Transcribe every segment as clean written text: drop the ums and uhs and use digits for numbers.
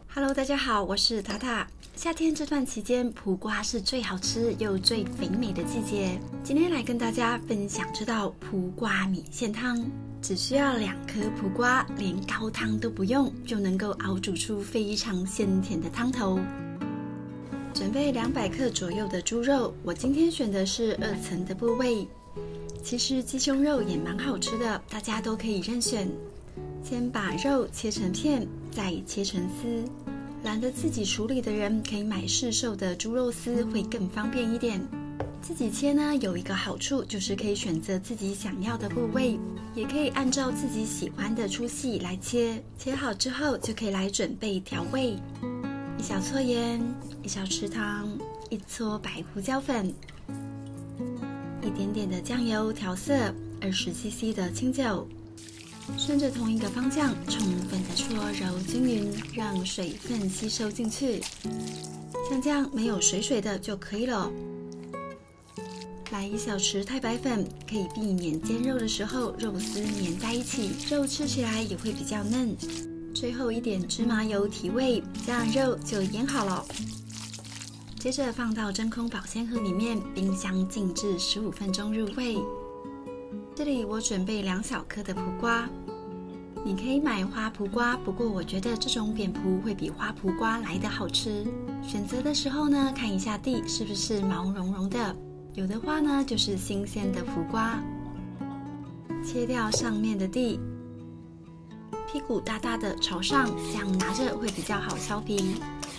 Hello， 大家好，我是塔塔。夏天这段期间，苦瓜是最好吃又最肥美的季节。今天来跟大家分享这道苦瓜米线汤，只需要2颗苦瓜，连高汤都不用，就能够熬煮出非常鲜甜的汤头。准备200克左右的猪肉，我今天选的是2层的部位。其实鸡胸肉也蛮好吃的，大家都可以任选。先把肉切成片，再切成丝。懒得自己处理的人，可以买市售的猪肉丝，会更方便一点。自己切呢，有一个好处，就是可以选择自己想要的部位，也可以按照自己喜欢的粗细来切。切好之后，就可以来准备调味：1小撮盐，1小匙糖，1撮白胡椒粉，1点点的酱油调色，20cc 的清酒。顺着同一个方向充分的搓揉均匀，让水分吸收进去。像这样没有水的就可以了。来1小匙太白粉，可以避免煎肉的时候肉丝粘在一起，肉吃起来也会比较嫩。最后1点芝麻油提味，这样肉就腌好了。接着放到真空保鲜盒里面，冰箱静置15分钟入味。这里我准备2小颗的苦瓜，你可以买花圃瓜，不过我觉得这种扁蒲会比花圃瓜来得好吃。选择的时候呢，看一下蒂是不是毛茸茸的，有的话呢就是新鲜的苦瓜。切掉上面的蒂，屁股大大的朝上，这样拿着会比较好削皮。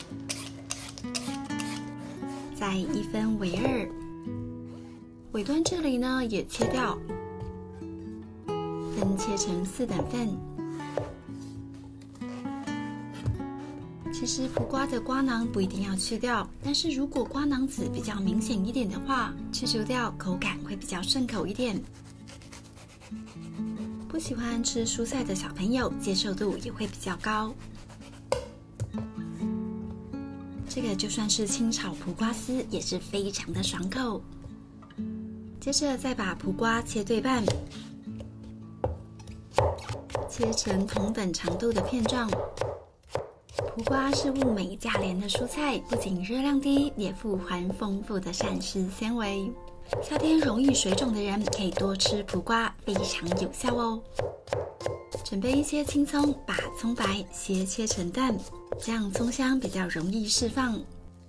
再1分为2，尾端这里呢也切掉。分切成4等份。其实苦瓜的瓜囊不一定要去掉，但是如果瓜囊籽比较明显一点的话，去除掉口感会比较顺口一点。不喜欢吃蔬菜的小朋友接受度也会比较高。这个就算是清炒苦瓜丝也是非常的爽口。接着再把苦瓜切对半。切成同等长度的片状。苦瓜是物美价廉的蔬菜，不仅热量低，也富含丰富的膳食纤维。夏天容易水肿的人可以多吃苦瓜，非常有效哦。准备一些青葱，把葱白斜切成段，这样葱香比较容易释放。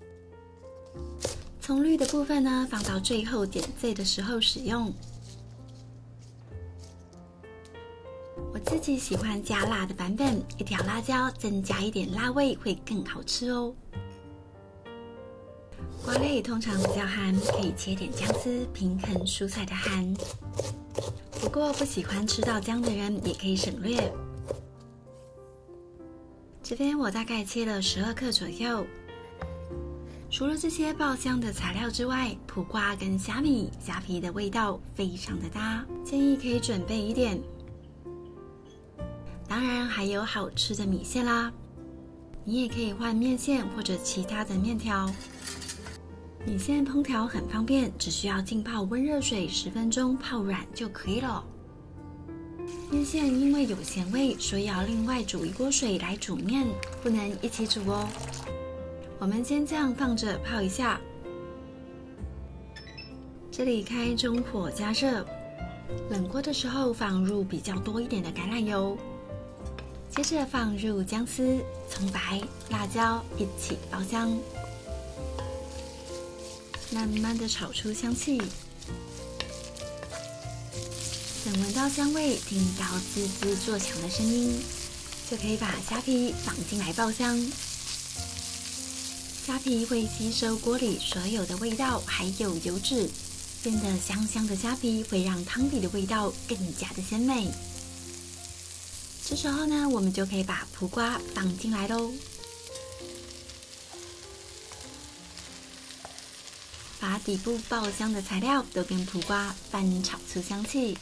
葱绿的部分呢，放到最后点缀的时候使用。我自己喜欢加辣的版本，1条辣椒增加一点辣味会更好吃哦。瓜类通常比较寒，可以切点姜丝平衡蔬菜的寒。不过不喜欢吃到姜的人也可以省略。这边我大概切了12克左右。除了这些爆香的材料之外，苦瓜跟虾皮的味道非常的搭，建议可以准备一点。当然还有好吃的米线啦，你也可以换面线或者其他的面条。米线烹调很方便，只需要浸泡温热水10分钟泡软就可以了。面线因为有咸味，所以要另外煮1锅水来煮面，不能一起煮哦。我们先这样放着泡一下。这里开中火加热，冷锅的时候放入比较多一点的橄榄油。接着放入姜丝、葱白、辣椒一起爆香，慢慢的炒出香气。等闻到香味，听到滋滋作响的声音，就可以把虾皮放进来爆香。虾皮会吸收锅里所有的味道，还有油脂，变得香香的虾皮会让汤底的味道更加的鲜美。这时候呢，我们就可以把苦瓜放进来咯，把底部爆香的材料都跟苦瓜翻炒出香气。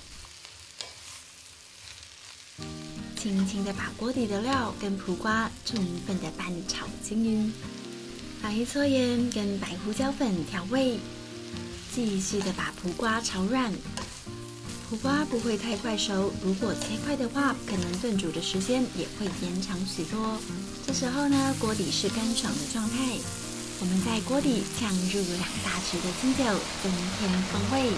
轻轻的把锅底的料跟苦瓜充分的拌炒均匀，把1撮盐跟白胡椒粉调味，继续的把苦瓜炒软。 苦瓜不会太快熟，如果切块的话，可能炖煮的时间也会延长许多。这时候呢，锅底是干爽的状态，我们在锅里呛入2大匙的清酒，增添风味。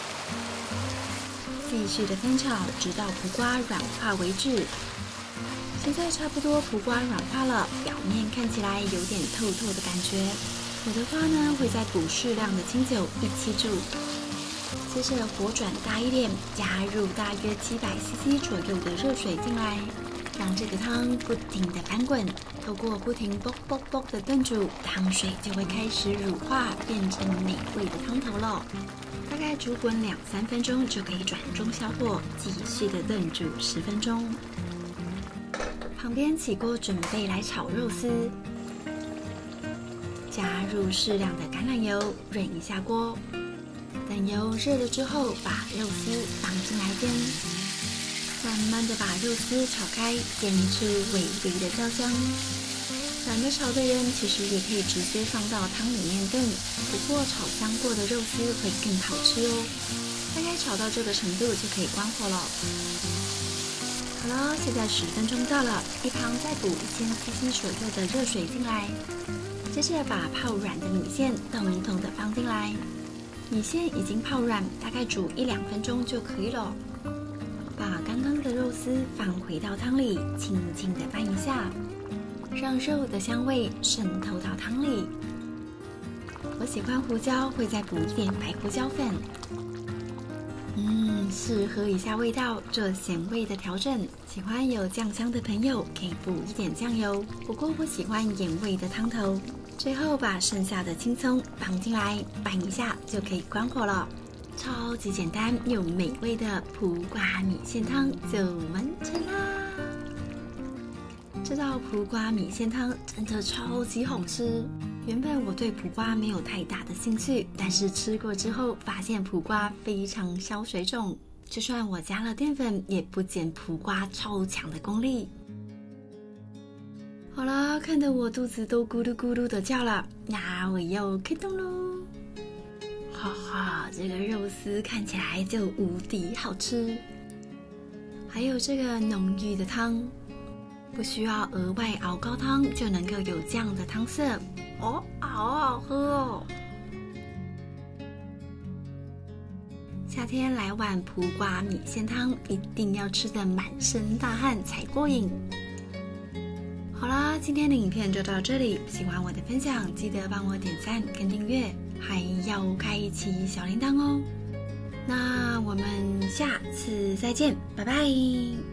继续的翻炒，直到苦瓜软化为止。现在差不多苦瓜软化了，表面看起来有点透透的感觉。我的话呢，会再补适量的清酒一起煮。接着火转大一点，加入大约700cc 左右的热水进来，让这个汤不停的翻滚。透过不停啵啵啵的炖煮，汤水就会开始乳化，变成美味的汤头了。大概煮滚2-3分钟就可以转中小火，继续的炖煮10分钟。旁边起锅准备来炒肉丝，加入适量的橄榄油，润一下锅。等油热了之后，把肉丝放进来煎，慢慢的把肉丝炒开，煎出微微的焦香。懒得炒的人其实也可以直接放到汤里面炖，不过炒香过的肉丝会更好吃哦。大概炒到这个程度就可以关火了。好了，现在10分钟到了，一旁再补1000cc 左右的热水进来，接着把泡软的米线统统的放进来。米线已经泡软，大概煮1-2分钟就可以了。把刚刚的肉丝放回到汤里，轻轻的拌一下，让肉的香味渗透到汤里。我喜欢胡椒，会再补一点白胡椒粉。试喝一下味道，做咸味的调整。喜欢有酱香的朋友可以补一点酱油，不过我喜欢盐味的汤头。最后把剩下的青葱放进来，拌一下就可以关火了。超级简单又美味的苦瓜米线汤就完成啦！这道苦瓜米线汤真的超级好吃。原本我对苦瓜没有太大的兴趣，但是吃过之后发现苦瓜非常消水肿，就算我加了淀粉，也不减苦瓜超强的功力。好了，看得我肚子都咕噜咕噜的叫了，那我又开动喽！哈哈，这个肉丝看起来就无敌好吃，还有这个浓郁的汤，不需要额外熬高汤就能够有这样的汤色哦，好好喝哦！夏天来碗苦瓜米线汤，一定要吃得满身大汗才过瘾。好啦，今天的影片就到这里，喜欢我的分享记得帮我点赞跟订阅，还要开启小铃铛哦。那我们下次再见，拜拜。